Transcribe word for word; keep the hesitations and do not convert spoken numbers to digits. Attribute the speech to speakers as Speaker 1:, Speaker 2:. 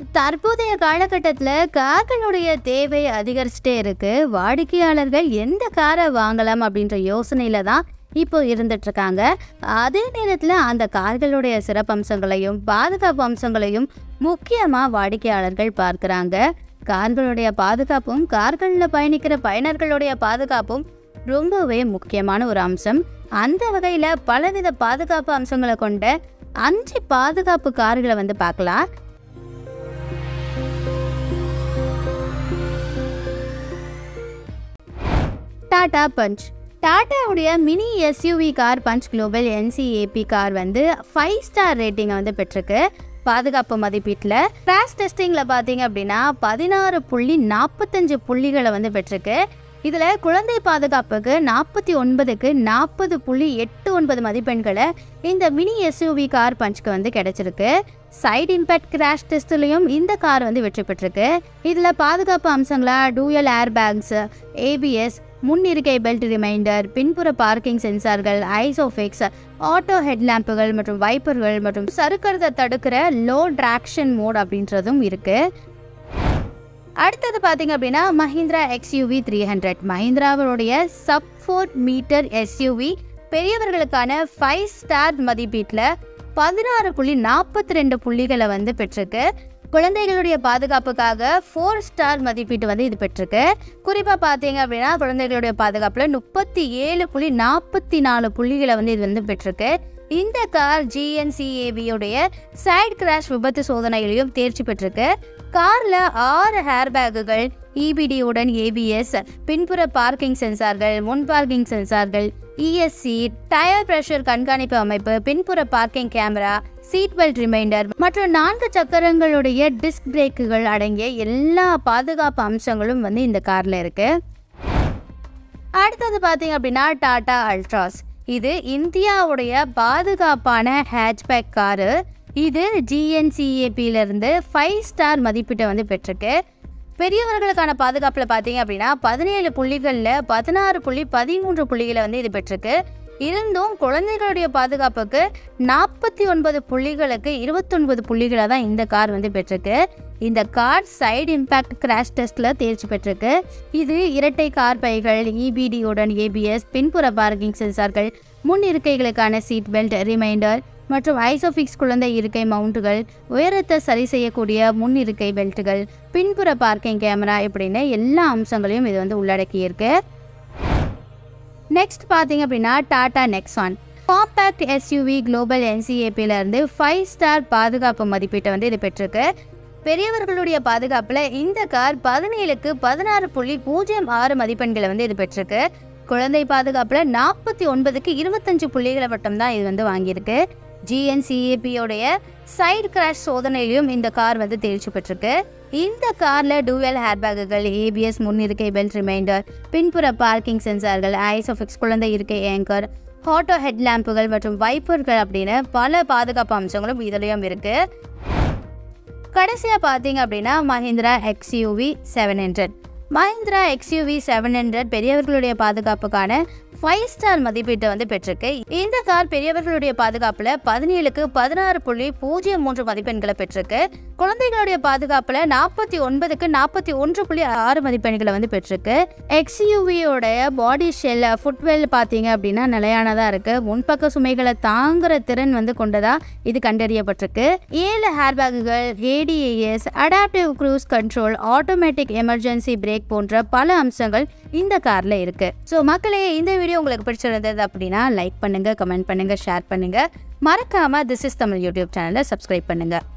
Speaker 1: தற்போதைய காலகட்டத்தில் கார்களுடைய தேவை அதிகரிச்சுட்டே இருக்கு. வாடிக்கையாளர்கள் எந்த காரை வாங்கலாம் அப்படின்ற யோசனையில தான் இப்போ இருந்துட்டு இருக்காங்க. அதே நேரத்தில் அந்த கார்களுடைய சிறப்பம்சங்களையும் பாதுகாப்பு அம்சங்களையும் முக்கியமாக வாடிக்கையாளர்கள் பார்க்குறாங்க. கார்களுடைய பாதுகாப்பும் கார்களில் பயணிக்கிற பயனர்களுடைய பாதுகாப்பும் ரொம்பவே முக்கியமான ஒரு அம்சம். அந்த வகையில் பலவித பாதுகாப்பு அம்சங்களை கொண்ட அஞ்சு பாதுகாப்பு கார்களை வந்து பார்க்கலாம். டாடா பஞ்ச். டாட்டாவுடைய mini SUV car Punch Global NCAP car வந்து ஃபைவ் ஸ்டார் ரேட்டிங்கை வந்து பெற்றிருக்கு. பாதுகாப்பு மதிப்பீட்டில் கிராஷ் டெஸ்டிங்கில் பார்த்தீங்க அப்படின்னா பதினாறு புள்ளி நாற்பத்தஞ்சு புள்ளிகளை வந்து பெற்றிருக்கு. இதில் குழந்தை பாதுகாப்புக்கு நாற்பத்தி ஒன்பதுக்கு நாற்பது புள்ளி எட்டு ஒன்பது மதிப்பெண்களை இந்த மினி எஸ்யூவி கார் பஞ்சுக்கு வந்து கிடைச்சிருக்கு. சைடு இம்பேக்ட் கிராஷ் டெஸ்ட்லையும் இந்த கார் வந்து வெற்றி பெற்றிருக்கு. இதில் பாதுகாப்பு அம்சங்களாக டூயல் ஏர் பேக்ஸ், ஏபிஎஸ், முன் இருக்கை பெல்ட் ரிமைண்டர், பின்புற பார்க்கிங் சென்சார்கள், ஐசோஃபிக்ஸ், ஆட்டோ ஹெட்லாம்புகள் மற்றும் வைப்பர்கள் மற்றும் சறுக்கிறதை தடுக்கிற லோ டிராக்ஷன் மோட் அப்படின்றதும் இருக்கு. அடுத்தது பார்த்தீங்க அப்படின்னா மஹிந்திரா எக்ஸ்யூவி த்ரீ ஹண்ட்ரட். மஹிந்திராவுடைய சப் ஃபோர் மீட்டர் எஸ்யூவி பெரியவர்களுக்கான ஃபைவ் ஸ்டார் மதிப்பீட்டில் பதினாறு புள்ளி நாற்பத்தி ரெண்டு புள்ளிகளை வந்து பெற்றிருக்கு. குழந்தைகளுடைய பாதுகாப்புக்காக ஃபோர் ஸ்டார் மதிப்பீட்டு வந்து இது பெற்றிருக்கு. குறிப்பாக பார்த்தீங்க அப்படின்னா குழந்தைகளுடைய பாதுகாப்பில் முப்பத்தி ஏழு புள்ளி நாற்பத்தி நாலு புள்ளிகளை வந்து இது வந்து பெற்றிருக்கு. இந்த கார் ஜிஎன்சிஏபியுடைய சைட் கிராஷ் விபத்து சோதனையிலையும் தேர்ச்சி பெற்றிருக்கு. காரில் ஆறு ஹேர் பேக்குகள், இபிடியுடன் ஏபிஎஸ், பின்புற பார்க்கிங் சென்சார்கள், முன் பார்க்கிங் சென்சார்கள், இஎஸ்சி, டயர் பிரஷர் கண்காணிப்பு அமைப்பு, பின்புற parking camera, seat belt reminder மற்றும் நான்கு சக்கரங்களுடைய டிஸ்க் பிரேக்குகள் அடங்கிய எல்லா பாதுகாப்பு அம்சங்களும் வந்து இந்த காரில் இருக்கு. அடுத்தது பார்த்தீங்க அப்படின்னா டாடா அல்ட்ராஸ். இது இந்தியாவுடைய பாதுகாப்பான ஹேட்ச்பேக் காரு. இது ஜிஎன்சிஏபியிலிருந்து ஃபைவ் ஸ்டார் மதிப்பீட்டை வந்து பெற்றிருக்கு. பெரியவர்களுக்கான பாதுகாப்பில் பார்த்தீங்க அப்படின்னா பதினேழு புள்ளிகளில் பதினாறு புள்ளி பதிமூன்று புள்ளிகளை வந்து இது பெற்றிருக்கு. இருந்தும் குழந்தைகளுடைய பாதுகாப்புக்கு நாற்பத்தி ஒன்பது புள்ளிகளுக்கு இருபத்தொன்பது புள்ளிகளை தான் இந்த கார் வந்து பெற்றிருக்கு. இந்த கார் சைடு இம்பேக்ட் கிராஷ் டெஸ்ட்டில் தேர்ச்சி பெற்றிருக்கு. இது இரட்டை கார் பைகள், இபிடியுடன் ஏபிஎஸ், பின்புற பார்க்கிங் சென்சார்கள், முன் இருக்கைகளுக்கான சீட் பெல்ட் ரிமைண்டர் மற்றும் ஐசோஃபிக்ஸ் குழந்தை இருக்கை மவுண்டுகள், உயரத்தை சரி செய்யக்கூடிய முன் இருக்கை பெல்ட்டுகள், பின்புற பார்க்கிங் கேமரா இப்படின்னு எல்லா அம்சங்களையும் இது வந்து உள்ளடக்கியிருக்கு. நெக்ஸ்ட் பார்த்தீங்க அப்படின்னா Tata Nexon. Compact SUV Global என்சிஏபியிலேருந்து ஃபைவ் ஸ்டார் பாதுகாப்பு மதிப்பீட்டை வந்து இது பெற்றிருக்கு. பெரியவர்களுடைய பாதுகாப்பில் இந்த கார் பதினேழுக்கு பதினாறு புள்ளி பூஜ்ஜியம் ஆறு மதிப்பெண்களை வந்து இது பெற்றிருக்கு. குழந்தை பாதுகாப்பில் நாற்பத்தி ஒன்பதுக்கு இருபத்தஞ்சு புள்ளிகளை மட்டும்தான் இது வந்து வாங்கியிருக்கு. ஜிஎன்சிஏபியோடைய சைடு கிராஷ் சோதனையிலையும் இந்த கார் வந்து தேர்ச்சி பெற்றிருக்கு. இந்த காரில் டூயல் ஹேர்பேக்குகள், ஏபிஎஸ், முன்னிருக்கை பெல்ட் ரிமைண்டர், பின்புற பார்க்கிங் சென்சார்கள், ஐசோஃபிக்ஸ் குழந்தை இருக்கை ஏங்கர், ஆட்டோ ஹெட்லாம்புகள் மற்றும் வைப்பர்கள் அப்படின்னு பல பாதுகாப்பு அம்சங்களும் இதுலேயும் இருக்கு. கடைசியாக பார்த்தீங்க அப்படின்னா Mahindra XUV seven hundred. Mahindra XUV seven hundred பெரியவர்களுடைய பாதுகாப்புக்கான ஃபைவ் ஸ்டார் மதிப்பீட்டை வந்து பெற்றிருக்கு. இந்த கார் பெரியவர்களுடைய பாதுகாப்பில் பதினேழுக்கு பதினாறு புள்ளி பூஜ்ஜியம் மூன்று மதிப்பெண்களை பெற்றிருக்கு. குழந்தைகளுடைய பாதுகாப்பில் நாற்பத்தி ஒன்பதுக்கு நாற்பத்தி ஒன்று புள்ளி ஆறு மதிப்பெண்களை வந்து பெற்றிருக்கு. எக்ஸ்யூவியோடைய பாடி ஷெல், ஃபுட்வெல் பார்த்தீங்க அப்படின்னா நிலையானதாக இருக்கு. முன்பக்க சுமைகளை தாங்குற திறன் வந்து கொண்டதா இது கண்டறியப்பட்டிருக்கு. ஏழு ஹேர்பேக்குகள், ADAS, adaptive cruise control, automatic emergency brake போன்ற பல அம்சங்கள் இந்த கார்ல இருக்கு. ஸோ மக்களே, இந்த வீடியோ உங்களுக்கு பிடிச்சிருந்தது அப்படின்னா லைக் பண்ணுங்க, கமெண்ட் பண்ணுங்க, ஷேர் பண்ணுங்க. மறக்காம திஸ் இஸ் தமிழ் யூடியூப் சேனலை சப்ஸ்கிரைப் பண்ணுங்க.